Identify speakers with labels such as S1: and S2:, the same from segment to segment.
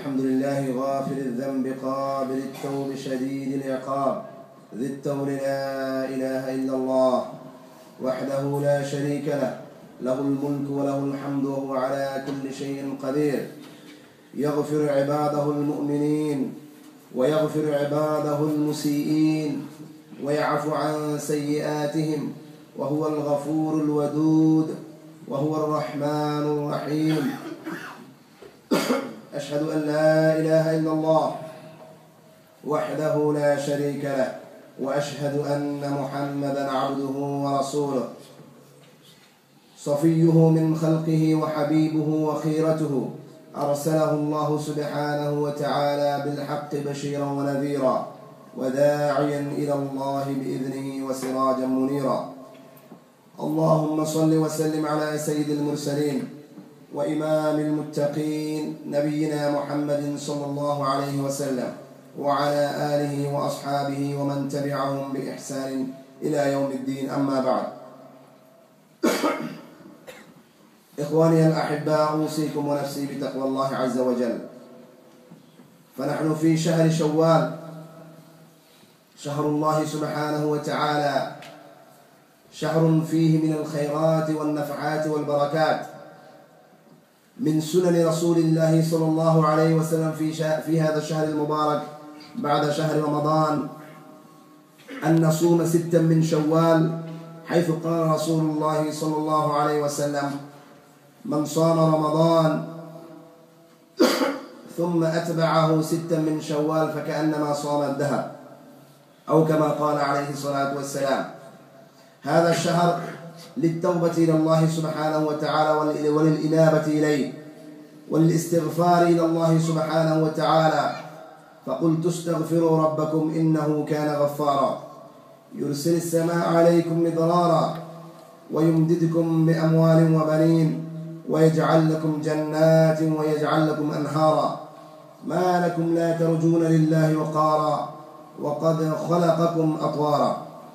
S1: الحمد لله غافر الذنب قابل التوب شديد العقاب ذي الطول لا إله إلا الله وحده لا شريك له له الملك وله الحمد وهو على كل شيء قدير يغفر عباده المؤمنين ويغفر عباده المسيئين ويعفو عن سيئاتهم وهو الغفور الودود وهو الرحمن الرحيم أشهد أن لا إله إلا الله وحده لا شريك له وأشهد أن محمدا عبده ورسوله صفيه من خلقه وحبيبه وخيرته أرسله الله سبحانه وتعالى بالحق بشيرا ونذيرا وداعيا إلى الله بإذنه وسراجا منيرا اللهم صل وسلم على سيد المرسلين وإمام المتقين نبينا محمد صلى الله عليه وسلم وعلى آله وأصحابه ومن تبعهم بإحسان إلى يوم الدين أما بعد إخواني الأحباء أوصيكم ونفسي بتقوى الله عز وجل فنحن في شهر شوال شهر الله سبحانه وتعالى شهر فيه من الخيرات والنفعات والبركات من سنن رسول الله صلى الله عليه وسلم في هذا الشهر المبارك بعد شهر رمضان أن نصوم 6 من شوال حيث قال رسول الله صلى الله عليه وسلم من صام رمضان ثم أتبعه 6 من شوال فكأنما صام الدهر أو كما قال عليه الصلاة والسلام هذا الشهر للتوبة إلى الله سبحانه وتعالى وللإنابة إليه وللاستغفار إلى الله سبحانه وتعالى فقلت استغفروا ربكم إنه كان غفارا يرسل السماء عليكم مدرارا ويمددكم بأموال وبنين ويجعل لكم جنات ويجعل لكم أنهارا ما لكم لا ترجون لله وقارا وقد خلقكم أطوارا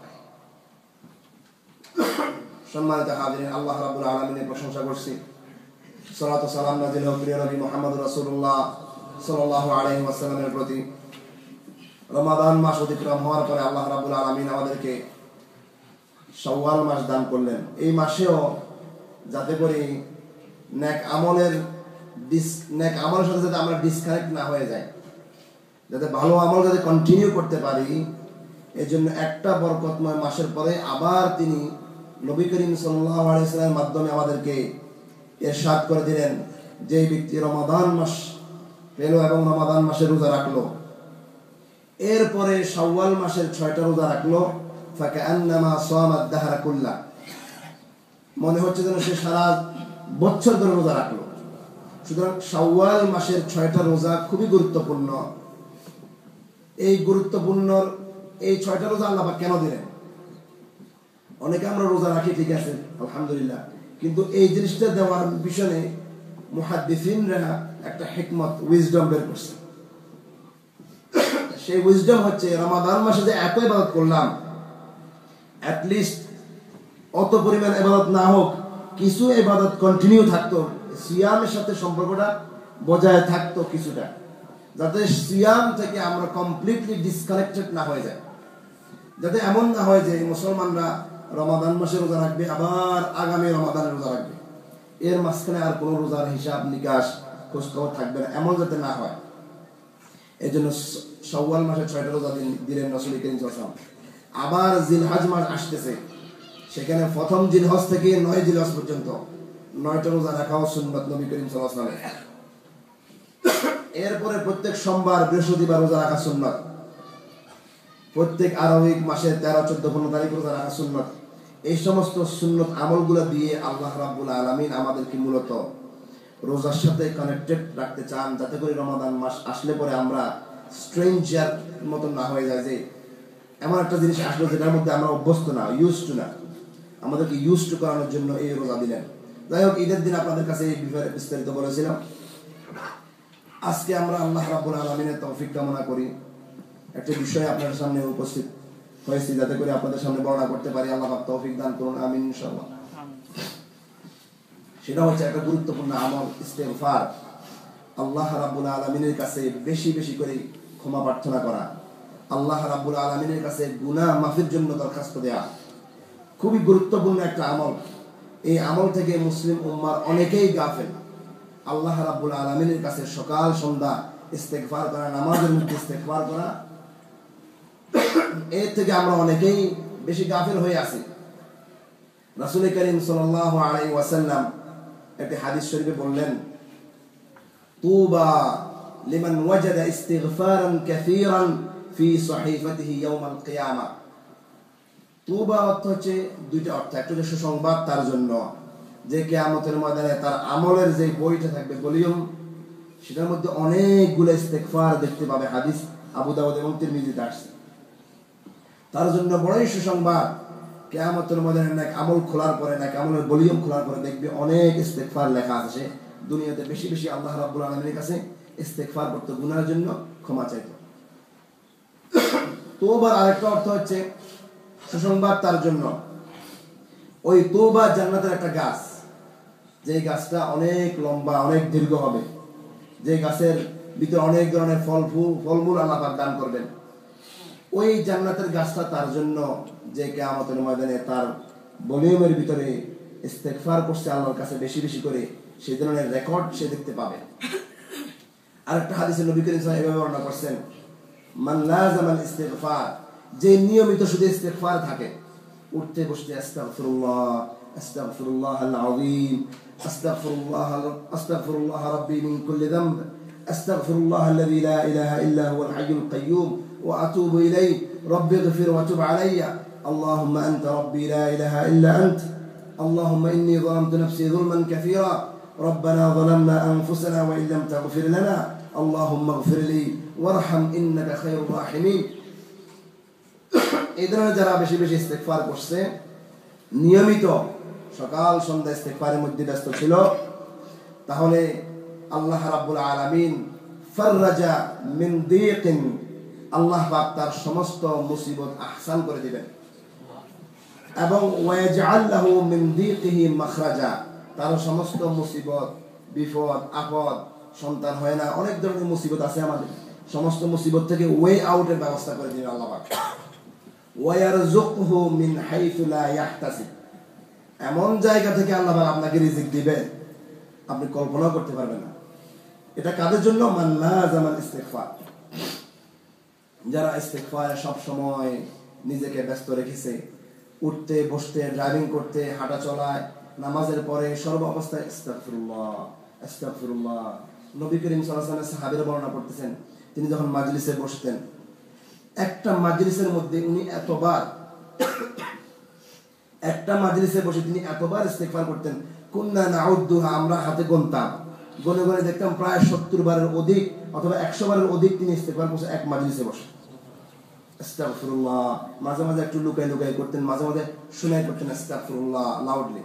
S1: সম্মানিত হাজিরিন আল্লাহ রাব্বুল আলামিনের প্রশংসা করছি সালাত ও সালাম নাযিল হোক প্রিয় নবী মুহাম্মদ রাসূলুল্লাহ সাল্লাল্লাহু আলাইহি ওয়াসাল্লামের প্রতি রমাদান মাস অতিক্রম হওয়ার পরে আল্লাহ রাব্বুল আলামিন আমাদেরকে শাওয়াল মাস দান করলেন এই মাসেও যাতে করে নেক আমলের সাথে যাতে আমরা ডিসকানেক্ট না হয়ে যাই যাতে ভালো আমল যাতে কন্টিনিউ করতে পারি এজন্য একটা বরকতময় মাসের পরে আবার তিনি নবী করিম সাল্লাল্লাহু আলাইহি ওয়াসাল্লামের মাধ্যমে আমাদেরকে ইরশাদ করে দিলেন যে ব্যক্তি রমাদান মাস পেল এবং রমাদান মাসের রোজা রাখলো এরপরে শাওয়াল মাসের 6টা রোজা রাখলো ফাকান্নামা সামাদ দাহরা কুল্লা মনে হচ্ছে যেন সে সারা বছর ধরে রোজা রাখলো সুতরাং শাওয়াল মাসের 6টা রোজা খুবই গুরুত্বপূর্ণ এই 6টা রোজা আল্লাহ পাক কেন দিলেন অনেকে আমরা রোজা রাখি ঠিক আছে আলহামদুলিল্লাহ কিন্তু এই জিনিসটা দেওয়ার পিছনে মুহাদ্দিসিনরা একটা হিকমত উইজডম বের করছে সেই উইজডম হচ্ছে রমাদান মাসে যে এত ইবাদত করলাম অ্যাট লিস্ট অত পরিমাণ ইবাদত না হোক কিছু ইবাদত কন্টিনিউ থাকতো সিয়ামের সাথে সম্পর্কটা বজায় থাকতো কিছুটা যাতে সিয়াম থেকে আমরা কমপ্লিটলি ডিসকানেক্টেড না হয়ে যায় যাতে এমন না হয় যে মুসলমানরা রমাদান মাসে রোজা রাখবে আবার আগামী রমাদানে রোজা রাখবে এর মাঝখানে আর কোনো রোজার হিসাব নিকাশ খোঁজখবর থাকবে না এমন যাতে না হয় এই জন্য শাওয়াল মাসে 6টা রোজা দিলেন রাসূল করিম সাল্লাল্লাহু আলাইহি ওয়াসাল্লাম আবার জিলহজ মাস আসতেছে সেখানে প্রথম জিলহজ থেকে 9 জিলহজ পর্যন্ত 9টা রোজা রাখাও সুন্নাত নবী করিম সাল্লাল্লাহু আলাইহি ওয়াসাল্লামের এরপরে প্রত্যেক সোমবার বৃহস্পতিবার রোজা রাখা সুন্নাত প্রত্যেক আরবিক মাসের 13 14 15 তারিখ রোজা রাখা সুন্নাত এই সমস্ত সুন্নাত আমলগুলো দিয়ে আল্লাহ রাব্বুল আলামিন আমাদেরকে মূলত রোজার সাথে কানেক্টেড রাখতে চান যাতে করে রমাদান মাস আসলে পরে আমরা স্ট্রেঞ্জার মত না হয়ে যায় যে এমন একটা জিনিস আসলো যেটার মধ্যে আমরা অভ্যস্ত না ইউজড টু না আমাদেরকে ইউজ টু করানোর জন্য এই রোজা দিলেন যাই হোক ঈদের দিন আপনাদের কাছে এই বিষয়ে বিস্তারিত বলেছিলাম আজকে আমরা আল্লাহ রাব্বুল আলামিনের তৌফিক কামনা করি একটা বিষয় আপনাদের সামনে উপস্থিত হয়েছি যাতে করে আপনাদের সামনে বর্ণনা করতে পারি আল্লাহ পাক তৌফিক দান করুন আমিন ইনশাআল্লাহ সেটা হচ্ছে একটা গুরুত্বপূর্ণ আমল ইস্তেগফার আল্লাহ রাব্বুল আলামিনের কাছে বেশি বেশি করে ক্ষমা প্রার্থনা করা, আল্লাহ রাব্বুল আলামিনের কাছে গুনাহ মাফের জন্য দরখাস্ত দেয়া খুবই গুরুত্বপূর্ণ একটা আমল। এই আমল থেকে মুসলিম উম্মার অনেকেই গাফেল। আল্লাহ রাব্বুল আলামিনের কাছে সকাল সন্ধ্যা ইস্তেগফার করা, নামাজের মধ্যে ইস্তেগফার করা, এর থেকে আমরা অনেকেই বেশি গাফেল হয়ে আছি। রাসূল করিম সাল্লাল্লাহু আলাইহি ওয়াসাল্লাম একটি হাদিস শরীফে বললেন, তুবা লিমান ওয়াজাদা ইস্তিগফারান কাসীরান ফি সহিফাতিহি ইয়াউমাল কিয়ামাহ। তুবা অর্থ হচ্ছে দুইটা অর্থ, একটা হচ্ছে সুসংবাদ তার জন্য যে কিয়ামতের ময়দানে তার আমলের যে বইটা থাকবে ভলিউম, সেটার মধ্যে অনেকগুলো ইস্তেগফার দেখতে পাবে। হাদিস আবু দাউদ এবং তিরমিজিতে আসছে। তার জন্য বড়ই সুসংবাদ, কিয়ামতের ময়দানে নেক আমল খোলার পরে, নেক আমলের ভলিউম খোলার পরে দেখবে অনেক ইস্তেগফার লেখা আছে। দুনিয়াতে বেশি বেশি আল্লাহ রাব্বুল আলামিনের কাছে ইস্তেগফার করতে, গুনাহের জন্য ক্ষমা চাইতো। তওবার আরেকটা অর্থ হচ্ছে সুসংবাদ তার জন্য। ওই তওবা জান্নাতের একটা গাছ, যে গাছটা অনেক লম্বা, অনেক দীর্ঘ হবে, যে গাছের ভিতরে অনেক ধরনের ফলমূল আল্লাহ পাক দান করবেন। ওই জান্নাতের গাছটা তার জন্য যে কিয়ামতের ময়দানে তার ভলিউমের ভিতরে ইস্তেগফার করছে আল্লাহর কাছে বেশি বেশি করে, সেই ধরনের রেকর্ড সে দেখতে পাবে। আরেকটা হাদিসে নবী করিম সাল্লাল্লাহু আলাইহি ওয়াসাল্লাম বর্ণনা করছেন, মান লাযামাল ইস্তিগফার, যে নিয়মিত শুধু ইস্তিগফার থাকে, উঠতে বসতে আস্তাগফিরুল্লাহ আস্তাগফিরুল্লাহাল আযীম, আস্তাগফিরুল্লাহ রাব্বি মিন কুল্লি যামব, আস্তাগফিরুল্লাহাল্লাযী লা ইলাহা ইল্লা হুয়াল হাইয়ুল কাইয়্যুম ওয়া আতুবু ইলাইহি রাব্বি ইগফির ওয়া তুব আলাইয়া আল্লাহুম্মা আনতা রাব্বি লা ইলাহা ইল্লা আনত আল্লাহুম্মা ইন্নী যালামতু নাফসি যুলমান কাসীরা ربنا ظلمنا أنفسنا وإن لم تغفر لنا اللهم اغفر لي وارحم إنك خير الراحمين। এই ধরনের যারা বেশি বেশি ইস্তেগফার করছে, নিয়মিত সকাল সন্ধ্যা ইস্তেগফারের মধ্যে ব্যস্ত ছিল, তাহলে আল্লাহ রাব্বুল আলামিন ফাররাজা মিন দীকিন, আল্লাহ পাক তার সমস্ত মুসিবত আহসান করে দিবেন, এবং ওয়াজআল লাহু মিন দীকিহি মাখরাজা, তার সমস্ত মুসিবত, বিপদ আপদ, সন্তান হয় না, অনেক ধরনের মুসিবত আছে আমাদের, সমস্ত মুসিবত থেকে ওয়ে আউটের ব্যবস্থা করে দিবেন আল্লাহ পাক। ওয়ায়ারযুকহু মিন হাইসু লা ইয়াহতাসিব, এমন জায়গা থেকে আল্লাহ পাক আপনাকে রিজিক দিবে আপনি কল্পনা করতে পারবেন না। এটা কাদের জন্য? মান লাযামাল ইস্তিগফার, যারা ইস্তিগফারে সব সময় নিজেকে ব্যস্ত রেখেছে, উঠতে বসতে, ড্রাইভিং করতে, হাঁটা চলায়, নামাজের পরে সর্ব অবস্থায় আস্তাগফিরুল্লাহ আস্তাগফিরুল্লাহ। নবী করিম সাল্লাল্লাহু আলাইহি ওয়াসাল্লাম সাহাবীরা বর্ণনা করতেছেন, তিনি যখন মাজলিসে বসতেন, একটা মাজলিসের মধ্যে উনি একটা মাজলিসে বসে তিনি এতবার ইস্তিগফার করতেন, কুন্না নাউদ্দুহা, আমরা হাতে গুনতাম, গনে গনে দেখতাম প্রায় 70 বারের অধিক অথবা 100 বারের অধিক তিনি ইস্তিগফার করছেন এক মাজলিসে বসে। আস্তাগফিরুল্লাহ মাঝে মাঝে একটু লুকাই লুকাই করতেন, মাঝে মাঝে শুনাই করতেন আস্তাগফিরুল্লাহ লাউডলি।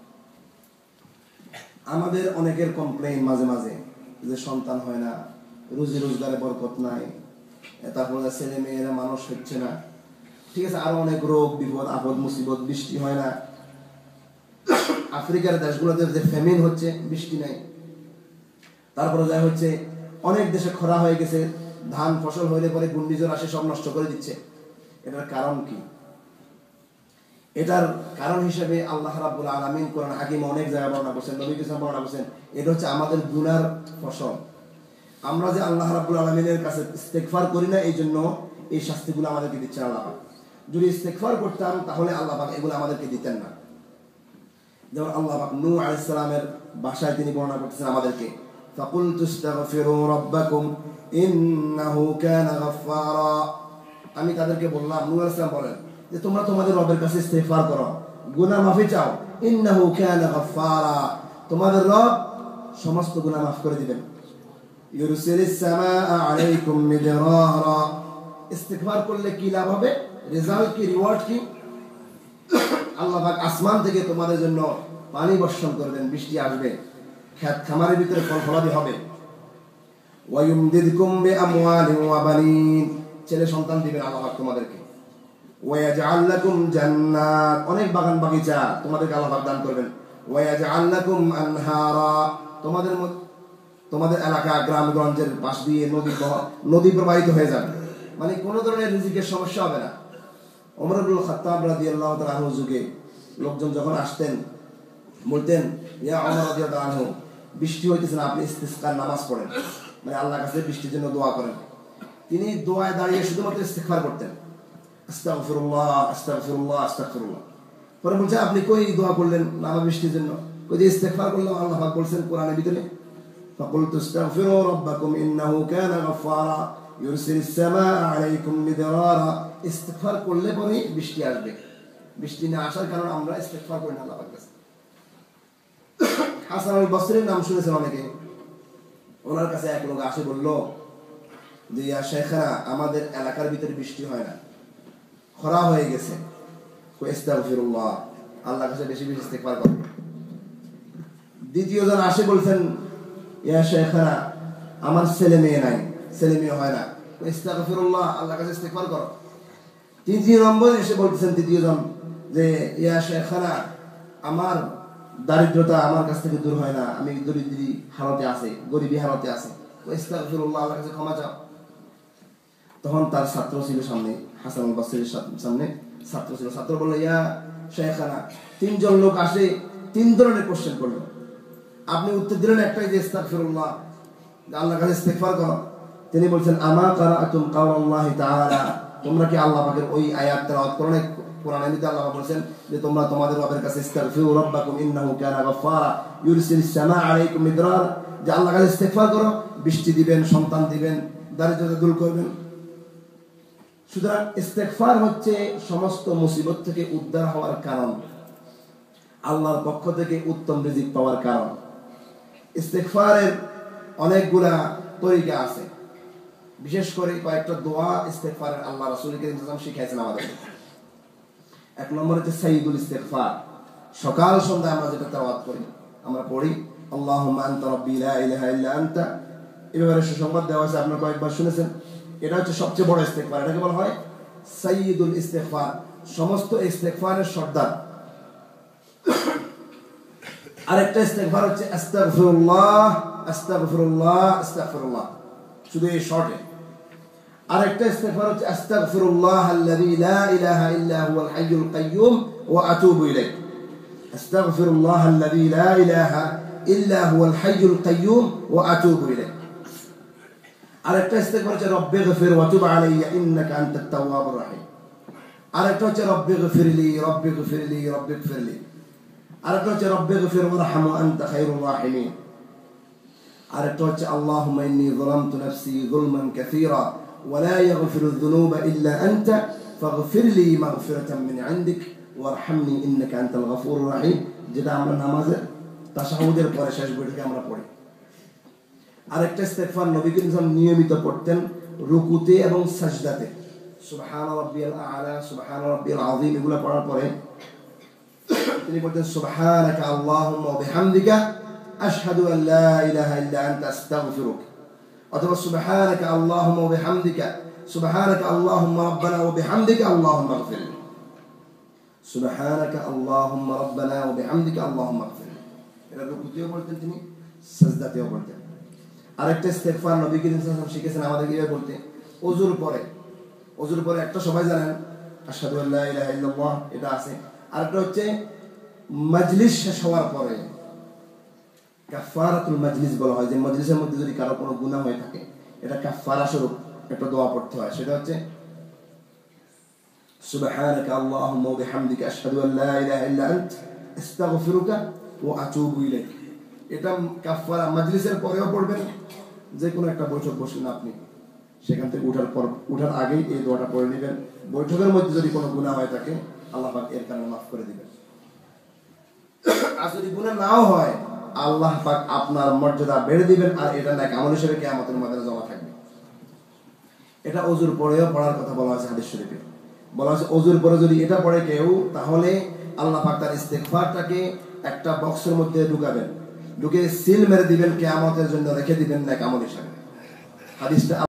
S1: আমাদের অনেকের কমপ্লেইন মাঝে মাঝে যে সন্তান হয় না, রুজি রোজগারে বরকত নাই, তারপরে ছেলে মেয়েরা মানুষ হচ্ছে না, ঠিক আছে, আরো অনেক রোগ বিপদ আপদ মুসিবত, বৃষ্টি হয় না, আফ্রিকার দেশগুলোতে যে ফেমিন হচ্ছে, বৃষ্টি নাই, তারপরে যা হচ্ছে অনেক দেশে খরা হয়ে গেছে, ধান ফসল হইলে পরে ঘূর্ণিঝড় আসে সব নষ্ট করে দিচ্ছে। এটার কারণ কি? এটার কারণ হিসেবে আল্লাহ রাব্বুল আলামিন কোরআন হাকিমে অনেক জায়গায় বর্ণনা করেছেন, নবী করিম বর্ণনা করেছেন, এটা হচ্ছে আমাদের গুনার ফসল। আমরা যে আল্লাহ রাব্বুল আলামিনের কাছে ইস্তিগফার করি না, এই জন্য এই শাস্তিগুলো আমাদেরকে দিচ্ছেন আল্লাহ পাক। যদি ইস্তিগফার করতাম তাহলে আল্লাহ পাক এগুলো আমাদেরকে দিতেন না। যেমন আল্লাহ পাক নূহ আলাইহিস সালামের ভাষায় তিনি বর্ণনা করতেছেন আমাদেরকে, ফাকুলতু ইস্তাগফিরু রাব্বাকুম ইন্নাহু কানা গাফফারা। আমি তাদেরকে বললাম, নূহ আলাইহিস সালাম বলেন যে তোমরা তোমাদের রবের কাছে ইস্তিগফার করো, গুনাহ মাফি চাও, ইন্নাহু কানা গাফফারা, তোমাদের রব সমস্ত গুনাহ মাফ করে দিবেন। ইউরসিলিস সামাআ আলাইকুম মিদরারা, ইস্তিগফার করলে কি লাভ হবে, রেজাল্ট কি, রিওয়ার্ড কি? আল্লাহ পাক আসমান থেকে তোমাদের জন্য পানি বর্ষণ করবেন, বৃষ্টি আসবে, ক্ষেত খামারের ভিতরে ফল ফলাদি হবে। ওয়ায়ুমদিদকুম বিআমওয়ালিন ওয়া বানিন, ছেলে সন্তান দিবেন আল্লাহ পাক তোমাদেরকে। ওয়ায়াজআল লাকুম জান্নাত, অনেক বাগান বাগিচা তোমাদেরকে আল্লাহ পাক দান করবেন। ওয়ায়াজআল লাকুম আনহারা, তোমাদের তোমাদের এলাকা গ্রামগঞ্জের পাশ দিয়ে নদী প্রবাহিত হয়ে যাবে, মানে কোনো ধরনের রিজিকের সমস্যা হবে না। ওমর ইবনুল খাত্তাব রাদিয়াল্লাহু তাআলা আনহু যুগে লোকজন যখন আসতেন বলতেন, ইয়া ওমর রাদিয়াল্লাহু আনহু, বৃষ্টি হইতেছে না, আপনি ইস্তিসকার নামাজ পড়েন, মানে আল্লাহর কাছে বৃষ্টির জন্য দোয়া করেন। তিনি দোয়ায় দাঁড়িয়ে শুধুমাত্র ইস্তিগফার করতেন, আস্তাগফিরুল্লাহ আস্তাগফিরুল্লাহ আস্তাগফিরুল্লাহ। পরে বলছে, আপনি কই দোয়া করলেন নামা বৃষ্টির জন্য? কই যে ইস্তিগফার করলাম। আল্লাহ পাক বলছেন কোরআনের ভিতরে, ফাকুলতু আস্তাগফিরু রাব্বাকুম ইন্নাহু কানা গাফফারা ইউরসিলিস সামাআ আলাইকুম মিদরারা। ইস্তিগফার করলে পরে বৃষ্টি আসবে। বৃষ্টি না আসার কারণে আমরা ইস্তিগফার করি না আল্লাহর কাছে। হাসান আল বসরির নাম শুনেছেন অনেকে। ওনার কাছে এক লোক আসে বলল যে, ইয়া শাইখানা, আমাদের এলাকার ভিতরে বৃষ্টি হয় না, খরা হয়ে গেছে। ইস্তাগফিরুল্লাহ, আল্লাহর কাছে বেশি বেশি ইস্তিগফার করো। দ্বিতীয় জন আসে বলছেন, ইয়া শাইখানা, আমার ছেলে মেয়ে নাই, ছেলে মেয়ে হয় না, ইস্তাগফিরুল্লাহ, আল্লাহর কাছে ইস্তিগফার করো। তৃতীয় নম্বরে এসে বলতেছেন তৃতীয় জন যে, ইয়া শাইখানা, আমার দারিদ্রতা আমার কাছ থেকে দূর হয় না, আমি দরিদ্রী হালতে আছে, গরিবী হালতে আছে, ইস্তাগফিরুল্লাহ, আল্লাহর কাছে ক্ষমা চাও। তখন তার ছাত্র ছিল সামনে, হাসান আল বসরির সামনে ছাত্র ছিল। ছাত্র বলল, ইয়া শাইখানা, তিনজন লোক আসে, তিন ধরনের কোশ্চেন করলো, আপনি উত্তর দিলেন একটাই যে ইস্তাগফিরুল্লাহ, আল্লাহর কাছে ইস্তিগফার করো। তিনি বলছেন, আমা কারাতুম কাওলাল্লাহি তাআলা, তোমরা কি আল্লাহ পাকের ওই আয়াত তেলাওয়াত করো না? কোরআনে আল্লাহ বলেছেন যে তোমরা তোমাদের রবের কাছে ইস্তাগফিরু রাব্বাকুম ইন্নাহু কানা গাফফারা ইউরসিলিস সামাআ আলাইকুম মিদরার, যে আল্লাহর কাছে ইস্তিগফার করো, বৃষ্টি দিবেন, সন্তান দিবেন, দারিদ্রতা দূর করবেন। সুতরাং ইস্তিগফার হচ্ছে সমস্ত মুসিবত থেকে উদ্ধার হওয়ার কারণ, আল্লাহর পক্ষ থেকে উত্তম রিজিক পাওয়ার কারণ। ইস্তিগফারের অনেকগুলা তরিকা আছে, বিশেষ করে কয়েকটা দোয়া ইস্তিগফারের আল্লাহ রাসূল কারীম সাল্লাল্লাহু আলাইহি ওয়াসাল্লাম শিখাইছেন আমাদের। এক নম্বর হচ্ছে সাইয়্যিদুল ইস্তিগফার, সকাল সন্ধ্যা আমরা যেটা তেলাওয়াত করি, আমরা পড়ি আল্লাহুম্মা আনতা রাব্বি লা ইলাহা ইল্লা আনতা। এবারে সুসংবাদ দেওয়া আছে, আপনারা কয়েকবার শুনেছেন। এটা হচ্ছে সবচেয়ে বড় ইস্তিগফার, এটাকে বলা হয় সাইয়্যিদুল ইস্তিগফার, সমস্ত ইস্তিগফারের সর্দার। আরেকটা ইস্তিগফার হচ্ছে আস্তাগফিরুল্লাহ আস্তাগফিরুল্লাহ আস্তাগফিরুল্লাহ, শুধু এই শর্টে। আরেকটা ইস্তিগফার হচ্ছে আস্তাগফিরুল্লাহ আল্লাযী লা ইলাহা ইল্লা হুয়াল হাইয়ুল কাইয়্যুম ওয়া আতুবু ইলাইহি। আস্তাগফিরুল্লাহ আল্লাযী লা ইলাহা ইল্লা হুয়াল হাইয়ুল কাইয়্যুম ওয়া আতুবু ইলাইহি। আরেকটা ইস্তিগফার হচ্ছে রব্বিগফির ওয়া তুব আলাইয়া ইন্নাকা আনতাত তাওয়াবুর রাহিম। আরেকটা হচ্ছে রব্বিগফিরলি রব্বিগফিরলি রব্বিগফিরলি। আরেকটা হচ্ছে রব্বিগফির ওয়ারহাম ওয়া আনতা খায়রুর রাহিমিন। আরেকটা হচ্ছে আল্লাহুম্মা ইন্নী যালামতু নাফসি যুলমান কাসীরা ওয়া লা ইয়াগফিরুয যুনুবা ইল্লা আনতা ফাগফিরলি মাগফিরাতাম মিন ইনদিক ওয়ারহামনি ইন্নাকা আনতাল গফুরুর রাহিম, যেটা আমরা নামাজে তাশাহুদের পরে শেষ বইটাকে আমরা পড়ি। আরেকটা ইস্তিগফার নবী করিম সাল্লাল্লাহু আলাইহি ওয়াসাল্লাম নিয়মিত পড়তেন রুকুতে এবং সাজদাতে, সুবহানা রাব্বিয়াল আ'লা সুবহানা রাব্বিয়াল আযীম, এগুলো পড়ার পরে তিনি বলতেন সুবহানাকা আল্লাহুম্মা ওয়া বিহামদিকা আশহাদু আন লা ইলাহা ইল্লা আনতা আস্তাগফিরুক, অথবা সুবহানাকা আল্লাহুম্মা ওয়া বিহামদিকা সুবহানাকা আল্লাহুম্মা রাব্বানা ওয়া বিহামদিকা আল্লাহুম্মা ইগফিরলি, সুবহানাকা আল্লাহুম্মা রাব্বানা ওয়া বিহামদিকা আল্লাহুম্মা ইগফিরলি। এটা রুকুতেও বলতেন তিনি, সাজদাতেও বলতেন। আরেকটা ইস্তিগফার নবী করিম সাল্লাল্লাহু আলাইহি ওয়াসাল্লাম শিখিয়েছেন আমাদের কিভাবে বলতে, ওযুর পরে। ওযুর পরে একটা সবাই জানেন আশহাদু আল লা ইলাহা ইল্লাল্লাহ, এটা আছে। আরেকটা হচ্ছে মাজলিস শেষ হওয়ার পরে কাফারাতুল মাজলিস বলা হয়, যে মাজলিসের মধ্যে যদি কারো কোনো গুনাহ হয়ে থাকে, এটা কাফারা স্বরূপ একটা দোয়া পড়তে হয়। সেটা হচ্ছে সুবহানাকা আল্লাহুম্মা ওয়া বিহামদিকা আশহাদু আল লা ইলাহা ইল্লা আনতা আস্তাগফিরুকা ওয়া আতুবু ইলাইক। এটা কাফারা মাজলিসের পরেও পড়বেন, যে কোনো একটা বৈঠক বসলেন আপনি, সেখান থেকে উঠার আগেই এই দোয়াটা পড়ে নেবেন। বৈঠকের মধ্যে যদি কোনো গুনাহ হয়ে থাকে, আল্লাহ পাক এর কারণে মাফ করে দিবেন। আর যদি গুনাহ নাও হয়, আল্লাহ পাক আপনার মর্যাদা বেড়ে দিবেন, আর এটা নেক আমল হিসেবে কিয়ামতের ময়দানে জমা থাকবে। এটা ওযুর পরেও পড়ার কথা বলা আছে হাদিস শরীফে। বলা আছে ওযুর পরে যদি এটা পড়ে কেউ, তাহলে আল্লাহ পাক তার ইস্তিগফারটাকে একটা বক্সের মধ্যে ঢুকাবেন, ঢুকে সিল মেরে দিবেন, কিয়ামতের জন্য রেখে দিবেন নেক আমল হিসেবে। হাদিসটা